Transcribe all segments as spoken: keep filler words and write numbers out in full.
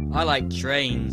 I like trains.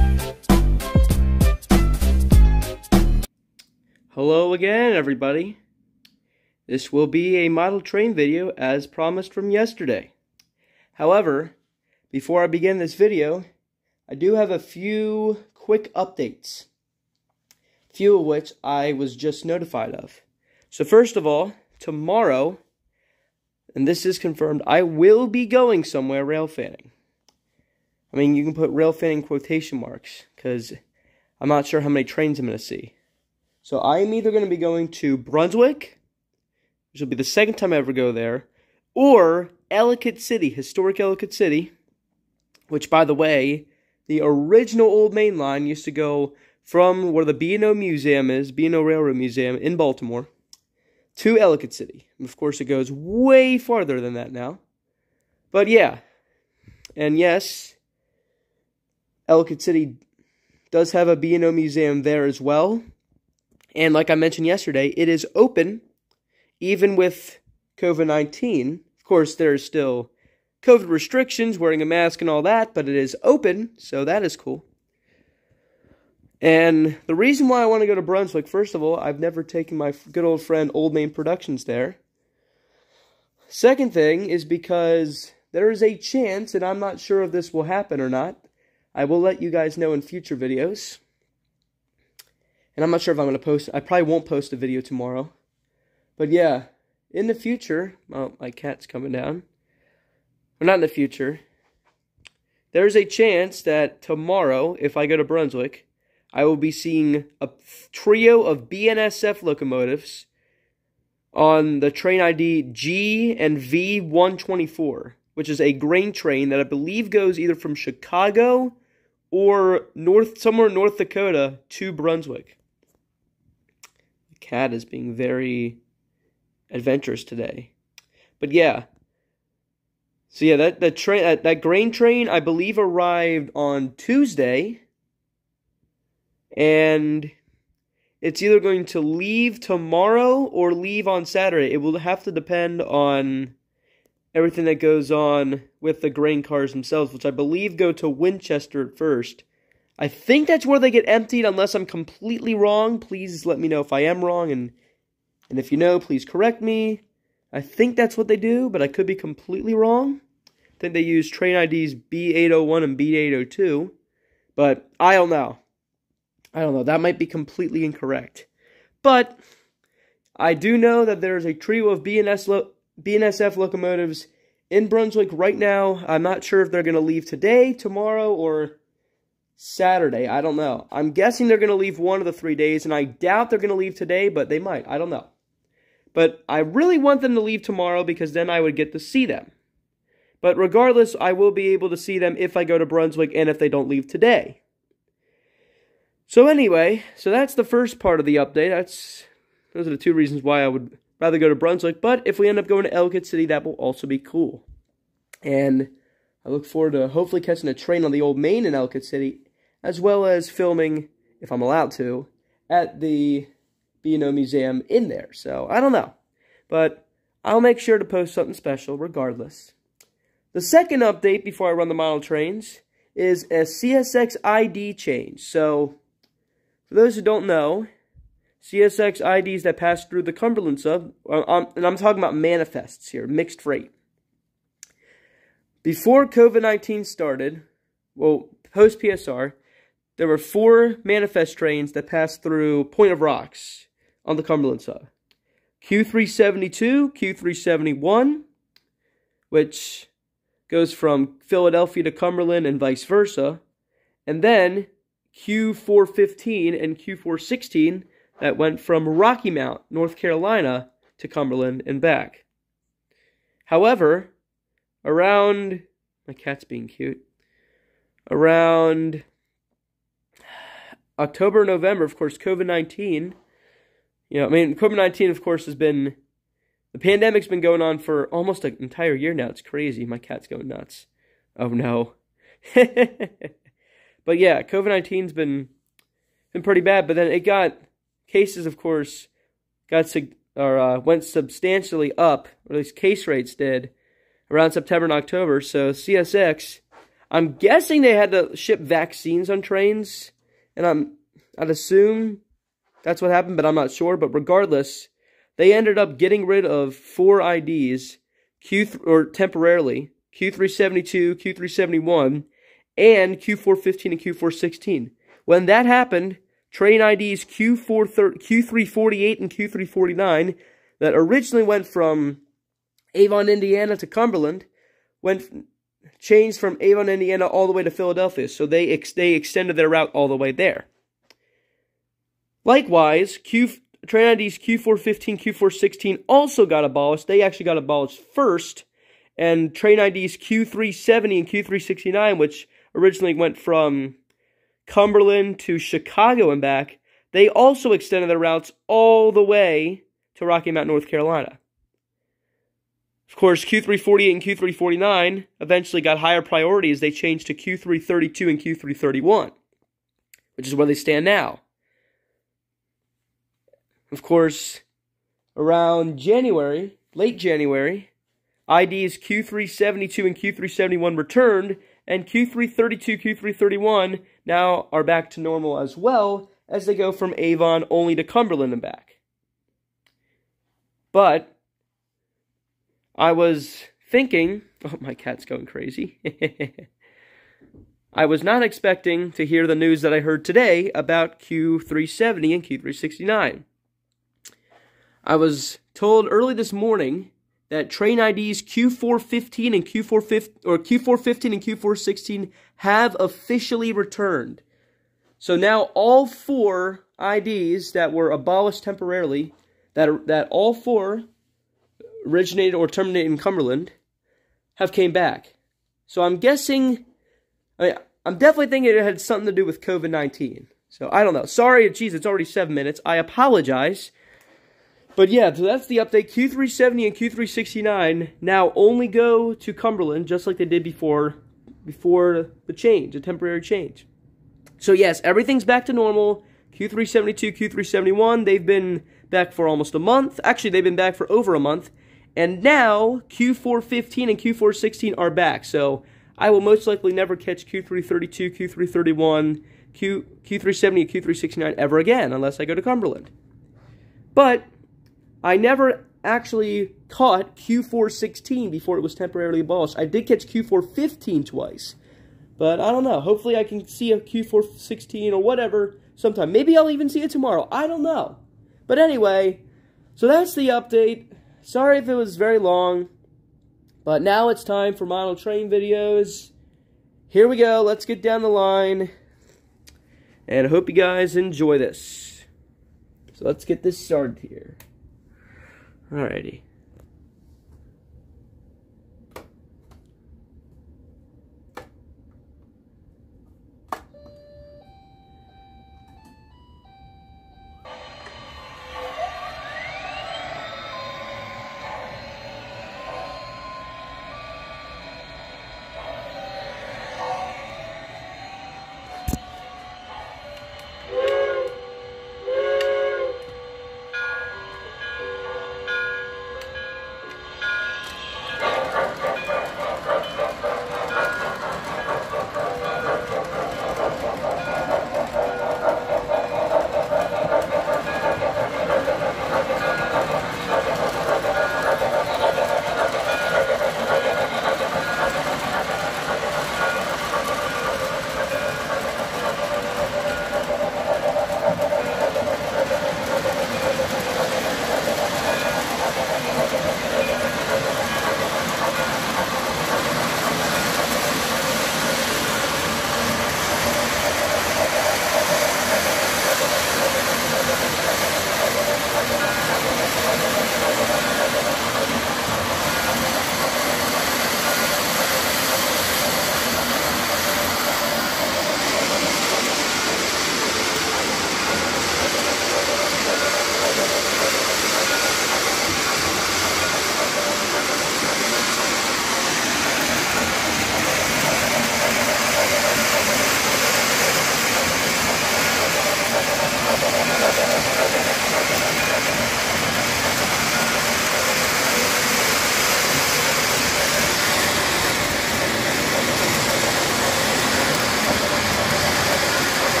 Hello again, everybody. This will be a model train video as promised from yesterday. However, before I begin this video, I do have a few quick updates. Few of which I was just notified of. So first of all, tomorrow, and this is confirmed, I will be going somewhere rail fanning. I mean, you can put rail fanning quotation marks, because I'm not sure how many trains I'm going to see. So I am either going to be going to Brunswick, which will be the second time I ever go there, or Ellicott City, historic Ellicott City, which, by the way, the original Old Main Line used to go from where the B and O Museum is, B and O Railroad Museum in Baltimore, to Ellicott City. And of course, it goes way farther than that now. But yeah, and yes, Ellicott City does have a B and O Museum there as well. And like I mentioned yesterday, it is open, even with COVID nineteen. Of course, there is still COVID restrictions, wearing a mask and all that, but it is open, so that is cool. And the reason why I want to go to Brunswick, first of all, I've never taken my good old friend Old Main Productions there. Second thing is because there is a chance, and I'm not sure if this will happen or not, I will let you guys know in future videos. And I'm not sure if I'm going to post, I probably won't post a video tomorrow. But yeah, in the future, oh, my cat's coming down. Well, not in the future. There's a chance that tomorrow, if I go to Brunswick, I will be seeing a trio of B N S F locomotives on the train I D G and V one twenty-four, which is a grain train that I believe goes either from Chicago or north, somewhere in North Dakota to Brunswick. The cat is being very adventurous today. But yeah. So yeah, that, that train, that, that grain train, I believe, arrived on Tuesday. And it's either going to leave tomorrow or leave on Saturday. It will have to depend on everything that goes on with the grain cars themselves, which I believe go to Winchester at first. I think that's where they get emptied, unless I'm completely wrong. Please let me know if I am wrong, and, and if you know, please correct me. I think that's what they do, but I could be completely wrong. I think they use train I Ds B eight oh one and B eight oh two, but I don't know. I don't know, that might be completely incorrect. But I do know that there's a trio of B N S lo B N S F locomotives in Brunswick right now. I'm not sure if they're going to leave today, tomorrow, or Saturday. I don't know. I'm guessing they're going to leave one of the three days, and I doubt they're going to leave today, but they might. I don't know. But I really want them to leave tomorrow because then I would get to see them. But regardless, I will be able to see them if I go to Brunswick and if they don't leave today. So anyway, so that's the first part of the update. That's those are the two reasons why I would rather go to Brunswick. But if we end up going to Ellicott City, that will also be cool. And I look forward to hopefully catching a train on the Old Main in Ellicott City, as well as filming, if I'm allowed to, at the B and O Museum in there. So I don't know. But I'll make sure to post something special regardless. The second update before I run the model trains is a C S X I D change. So for those who don't know, C S X I Ds that pass through the Cumberland sub, um, and I'm talking about manifests here, mixed freight. Before COVID nineteen started, well, post-P S R, there were four manifest trains that passed through Point of Rocks on the Cumberland sub. Q three seventy-two, Q three seventy-one, which goes from Philadelphia to Cumberland and vice versa, and then Q four fifteen and Q four sixteen that went from Rocky Mount, North Carolina to Cumberland and back. However, around, my cat's being cute, around October, November, of course, COVID nineteen, you know, I mean, COVID nineteen, of course, has been, the pandemic's been going on for almost an entire year now. It's crazy. My cat's going nuts. Oh, no. But yeah, COVID nineteen's been been pretty bad. But then it got, cases, of course, got or uh, went substantially up, or at least case rates did, around September and October. So C S X, I'm guessing they had to ship vaccines on trains, and I'm, I'd assume that's what happened, but I'm not sure. But regardless, they ended up getting rid of four I Ds, Q th or temporarily, Q three seventy-two, Q three seventy-one, and Q four fifteen and Q four sixteen. When that happened, train I Ds Q three forty-eight and Q three forty-nine that originally went from Avon, Indiana to Cumberland, went changed from Avon, Indiana all the way to Philadelphia. So they ex they extended their route all the way there. Likewise, Q train I Ds Q four fifteen, Q four sixteen also got abolished. They actually got abolished first. And train I Ds Q three seventy and Q three sixty-nine, which originally went from Cumberland to Chicago and back, they also extended their routes all the way to Rocky Mount, North Carolina. Of course, Q three forty-eight and Q three forty-nine eventually got higher priority as they changed to Q three thirty-two and Q three thirty-one, which is where they stand now. Of course, around January, late January, I Ds Q three seventy-two and Q three seventy-one returned, and Q three thirty-two, Q three thirty-one now are back to normal as well, as they go from Avon only to Cumberland and back. But I was thinking, oh, my cat's going crazy. I was not expecting to hear the news that I heard today about Q three seventy and Q three sixty-nine. I was told early this morning that train I Ds Q four fifteen and Q four fifteen or Q four fifteen and Q four sixteen have officially returned. So now all four I Ds that were abolished temporarily, that that all four originated or terminated in Cumberland, have came back. So I'm guessing, I mean, I'm definitely thinking it had something to do with COVID nineteen. So I don't know. Sorry, geez, it's already seven minutes. I apologize. But yeah, so that's the update. Q three seventy and Q three sixty-nine now only go to Cumberland, just like they did before, before the change, a temporary change. So yes, everything's back to normal. Q three seventy-two, Q three seventy-one, they've been back for almost a month. Actually, they've been back for over a month. And now, Q four fifteen and Q four sixteen are back. So I will most likely never catch Q three thirty-two, Q three thirty-one, Q, Q3 seventy, and Q three sixty-nine ever again, unless I go to Cumberland. But I never actually caught Q four sixteen before it was temporarily abolished. I did catch Q four fifteen twice, but I don't know. Hopefully I can see a Q four sixteen or whatever sometime. Maybe I'll even see it tomorrow. I don't know. But anyway, so that's the update. Sorry if it was very long, but now it's time for model train videos. Here we go. Let's get down the line, and I hope you guys enjoy this. So let's get this started here. Alrighty.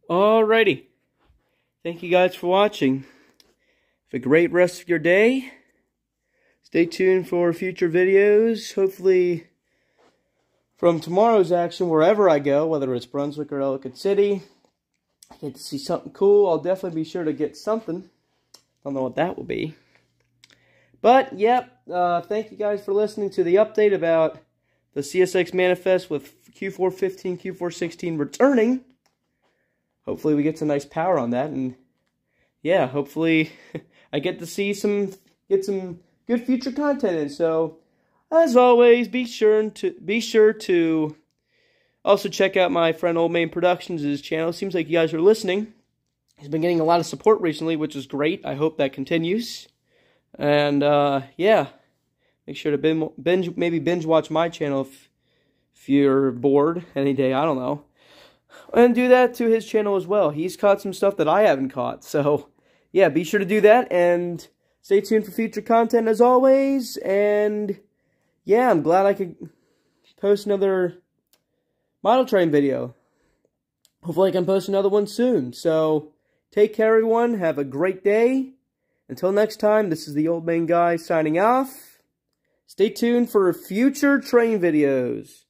Alrighty. Thank you guys for watching. Have a great rest of your day. Stay tuned for future videos. Hopefully from tomorrow's action, wherever I go, whether it's Brunswick or Ellicott City, I get to see something cool. I'll definitely be sure to get something. Don't know what that will be. But, yep, uh, thank you guys for listening to the update about the C S X Manifest with Q four fifteen, Q four sixteen returning. Hopefully we get some nice power on that, and yeah, hopefully I get to see some, get some good future content in. So, as always, be sure to, be sure to also check out my friend Old Main Productions' channel. Seems like you guys are listening. He's been getting a lot of support recently, which is great. I hope that continues. And, uh, yeah, make sure to binge, binge, maybe binge watch my channel if, if you're bored any day, I don't know. And do that to his channel as well. He's caught some stuff that I haven't caught. So, yeah, be sure to do that, and stay tuned for future content as always. And, yeah, I'm glad I could post another model train video. Hopefully I can post another one soon. So, take care, everyone. Have a great day. Until next time, this is the Old Main Guy signing off. Stay tuned for future train videos.